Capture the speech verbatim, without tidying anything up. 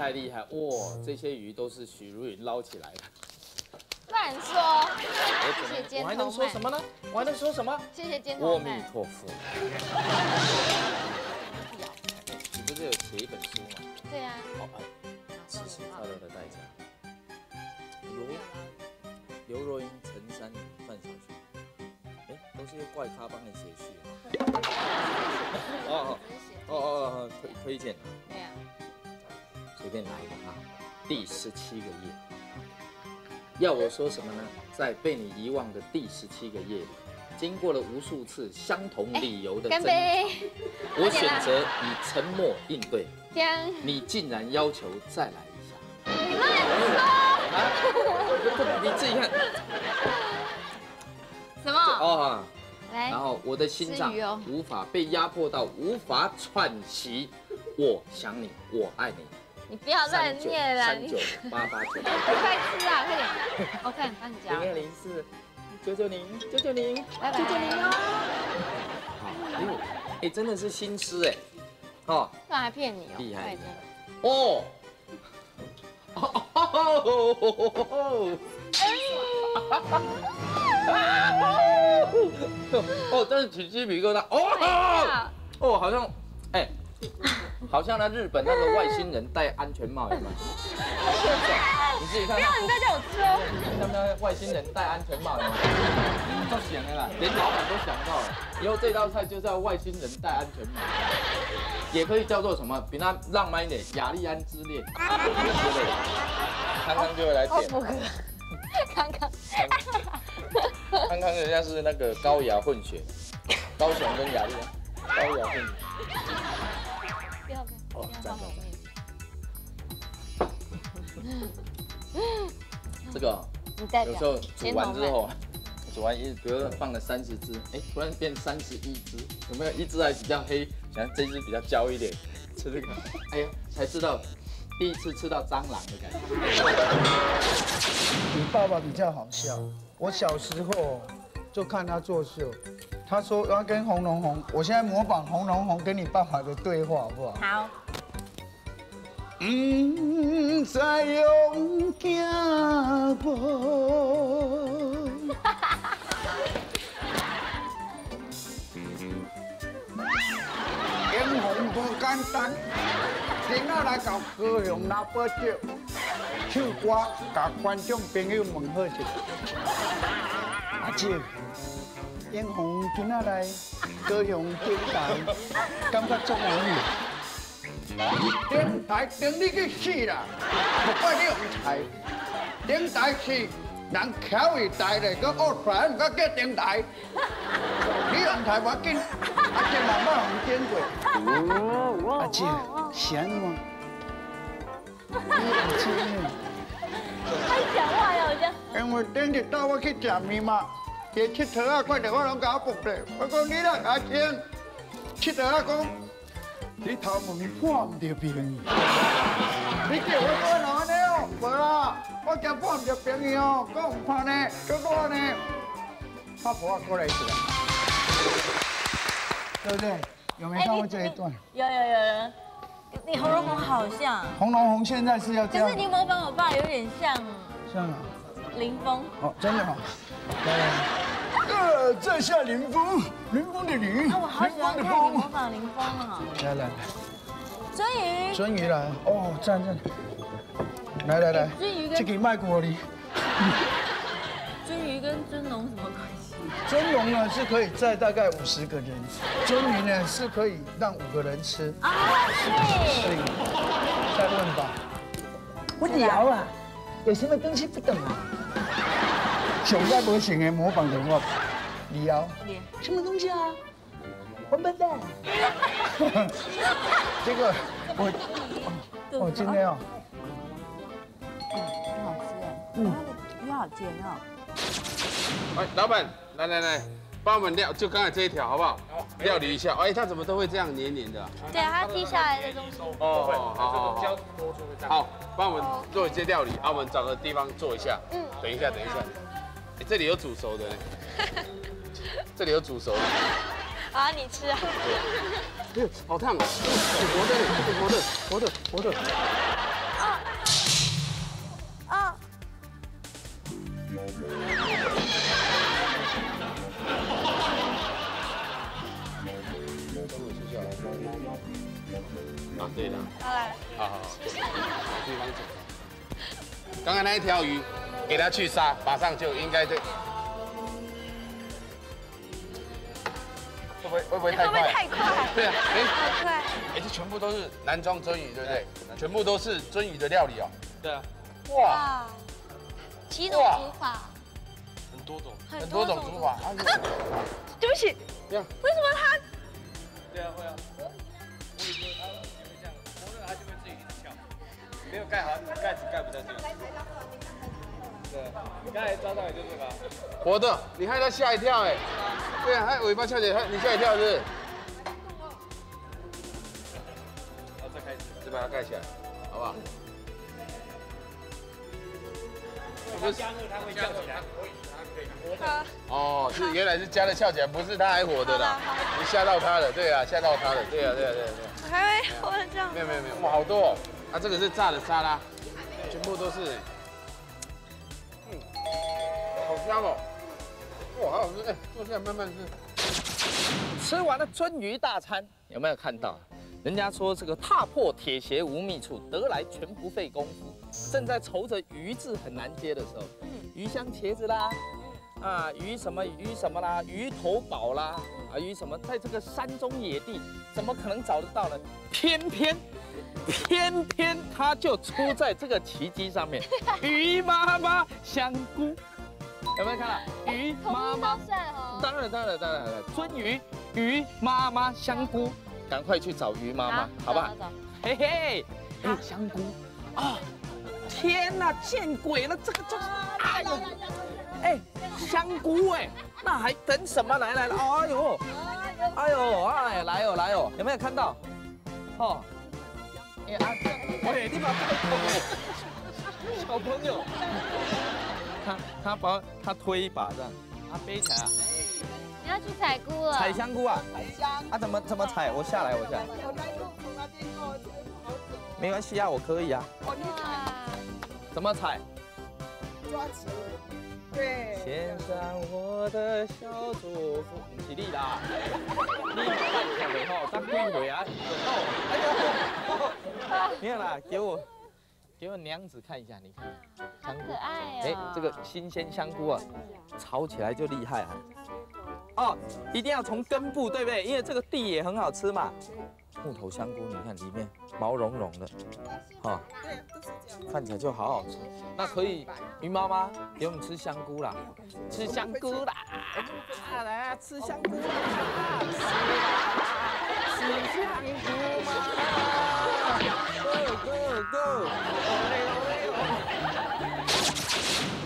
害厉害！哇，这些鱼都是许茹芸捞起来的。 乱说。 谢谢监我还能说什么呢？我还能说什么？ 谢谢监阿弥陀佛。你不是有写一本书吗？ 对呀。 哦，吃吃快乐的代价。刘刘若英、陈珊妮、范晓萱，哎，都是些怪咖帮你写序。哦哦哦哦，推推荐。 对呀。 随便来一个啊，第十七个夜。要我说什么呢？在被你遗忘的第十七个夜里，经过了无数次相同理由的争吵，我选择以沉默应对。你竟然要求再来一下。 你乱说！ 啊！你自己看。 什么？ 哦。 来。 然后我的心脏无法被压迫到无法喘息。我想你，我爱你。 你不要乱念了， 三九八八九， 快吃啊，快点！我看你帮你加。 零二零四九九零九九零拜拜。九九零哦。 好，哎，真的是新诗哎，哦。 干嘛还骗你哦？ 厉害哦。哦。哦，真是起鸡皮疙瘩哦。哦，好像哎。好像那日本那个外星人戴安全帽有没有？你自己看。不要，你再叫我吃哦。像那外星人戴安全帽有没有？都想了啦，连老板都想到了。以后这道菜就叫外星人戴安全帽，也可以叫做什么？比它浪漫一点，雅利安之恋之类的。康康就会来点。 康康。 康康人家是那个高雅混血，高雄跟雅利安，高雅混血。 不要不要！哦，这样这样。这个有时候煮完之后，煮完一，比如放了三十只，哎，突然变三十一只，有没有？一只还比较黑，想这只比较焦一点，吃这个，哎呀，才知道第一次吃到蟑螂的感觉。 你爸爸比较好笑，我小时候就看他作秀。他说要跟洪荣宏，我现在模仿洪荣宏跟你爸爸的对话，好不好？ 好。 唔知用行步。英雄不简单，今仔来到高雄拿宝酒，唱歌甲观众朋友问好一阿姐。英雄今仔来高雄电台，感觉足有意。电台顶你去死啦！不怪你用台，电台是人巧伊台嘞，佮学出来，唔佮叫电台。你用台无紧，阿姐慢慢用点过。阿姐，是安怎？你用钱呢？ 太讲话了，我讲。 因为顶日带我去食面嘛。去佚佗啊，快点我拢甲我卜咧。我讲你啦，阿天，佚佗啊讲，你头毛看唔着朋友。你叫我做哪安尼哦？无啦，我惊看唔着朋友，讲唔怕呢，叫我呢。他婆过来一次，对不对？有没有看过这一段？ 有有有有，你洪荣宏好像。 洪荣宏现在是要这样。 可是你模仿我爸有点像。 像啊。 林峰。 哦，真的好。来来。呃，在下林峰，林峰的林， 啊，我好喜欢看你模仿林峰啊！ 来来来， 尊鱼， 尊鱼来，哦，站站，来来来， 尊鱼跟这个卖给我哩。 尊鱼跟尊龙什么关系？ 尊龙呢是可以载大概五十个人，尊鱼呢是可以让五个人吃。 啊， 是。再问吧。我聊啊，有什么东西不懂啊？上在无成的模仿人物，李敖，什么东西啊？王八蛋。这个我，哦，今天哦， 很好吃哎，嗯，它的鱼好尖哦。 哎，老板，来来来，帮我们料，就刚才这一条好不好？料理一下。哎，它怎么都会这样黏黏的？ 对啊，它剔下来的东西。 哦，好好好。好，帮我们做一些料理，啊，我们找个地方坐一下。嗯。等一下，等一下。哎，这里有煮熟的呢。这里有煮熟的。 啊，你吃啊。 对，好烫啊！活的，活的，活的，活的。 啊，对的。 好来， 好好好，找地方走。刚刚那一条鱼，给它去杀，马上就应该对。会不会会不会太快？ 会不会太快？ 对啊，哎， 好快！ 哎，这全部都是南庄鳟鱼，对不对？全部都是鳟鱼的料理哦。 对啊。 哇， 哇，几种煮法？ 很多种，很多种煮法。 对不起， 这样。 为什么它？ 对啊，会啊。我以为它就会这样，活着它就会自己一直跳，没有盖好，盖子盖不下去。对，你刚才抓到也就这个。 活的，你害它吓一跳哎。对啊，它尾巴翘起来，你吓一跳是不是？ 好，再开始。 再把它盖起来，好不好？ 不是加热它会翘起来。 好。 哦，是原来是加了翘起来，不是它还活的啦。你吓到它了，对啊，吓到它了，对啊，对啊，对啊，对啊。 我还会活得这样。 没有没有没有，哇，好多哦！啊，这个是炸的沙拉，全部都是，嗯，好香哦！哇，好好吃！哎，坐下慢慢吃。 吃完了鳟鱼大餐，有没有看到？人家说这个踏破铁鞋无觅处，得来全不费工夫。正在愁着鱼字很难接的时候，鱼香茄子啦，啊，鱼什么鱼什么啦，鱼头堡啦，啊，鱼什么，在这个山中野地，怎么可能找得到呢？偏偏。偏偏它就出在这个奇迹上面，鱼妈妈香菇，有没有看到？鱼妈妈，当然当然当然了，鳟鱼鱼妈妈香菇，赶快去找鱼妈妈，好不好？嘿嘿，哎，香菇啊！天哪，见鬼了，这个就是，哎呦，哎，香菇哎，那还等什么？来来来，哎呦，哎呦，哎，来哦来哦，有没有看到？哦。哎啊，喂，你把小朋友，他他把他推一把这样，他背起来啊。 你要去采菇了？ 采香菇啊？采香。啊，怎么怎么采？我下来，我下来。没关系啊，我可以啊。 哇！ 怎么采？ 抓起来。对。 献上我的小祝福，不是你啦，你看看吼，当几回啊？哎呦，没有啦，给我，给我娘子看一下，你看， 好可爱哎， 哦。 这个新鲜香菇啊，炒起来就厉害啊。哦，一定要从根部，对不对？因为这个地也很好吃嘛。木头香菇，你看里面毛茸茸的，哈，看起来就好好吃。那可以，鱼妈妈给我们吃香菇啦，吃香菇啦，来吃香菇啦，吃香菇